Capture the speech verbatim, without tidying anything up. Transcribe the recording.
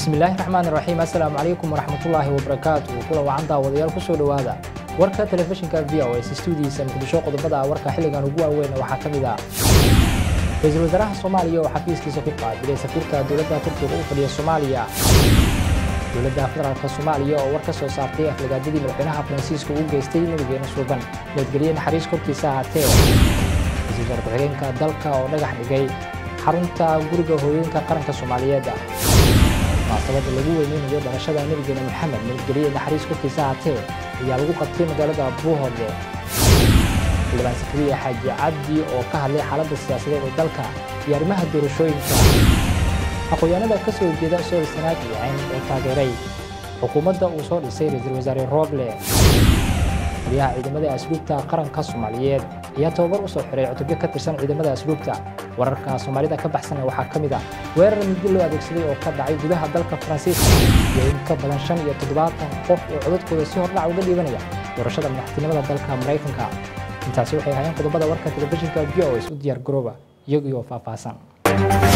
بسم الله الرحمن الرحيم السلام عليكم ورحمة الله وبركاته كل وعندا وديال كسر دوادا وركا تلفزيون كفي أو استوديو سمكدشو قدبدا وركا حلقة نجوا وين وحكمدا رئيس الوزراء الصومالية وحفيز كيسوفيقا بدي سفيرك دولة تركيا وفدي الصومالية دولة فدرالك الصومالية وركا سو صارتي أفلقادي مدحونها فرانسيسكو وجيستي نبينا سوبان نتقلين حريص كركي ساعتين رئيس الوزراء ku-xigeenka dalka oo dhagax dhigay xarunta guriga hooyooyinka qaranka Soomaaliyeed munaasabada lagu weynayo dhalashada nabigeena Maxamed nabadgelyo naxariis korkiisa haatee ayaa lagu qabtay magaalada Buuhoodle Ilmaan Sakriye Xaaji Cabdi oo ka hadlay xaaladda siyaasadeed ee dalka iyo arrimaha doorashooyinka aqoonyahanada ka soo jeeda soo sanadkii oo taageeray xukuumadda uu soo dhisay ra'iisul wasaare Roble madaxweynaha ciidamada asluubta qaranka Soomaaliyeed ayaa tababar u soo xiray cutubyo ka tirsan ciidamada asluubta wararka Soomaalida ka baxsan waxaa kamid ah weerar mid loo adeegsaday oo ka dhacay gudaha dalka Faransiiska iyo in ka badan shan iyo toddobaatan qof oo codadkooda si hordhac uga dhiibanaya doorashada madaxtinimada dalka Mareykanka intaasi waxay hayaan qodobada warka telefishinka V O S u diyaar garooba iyaga oo faahfaahsan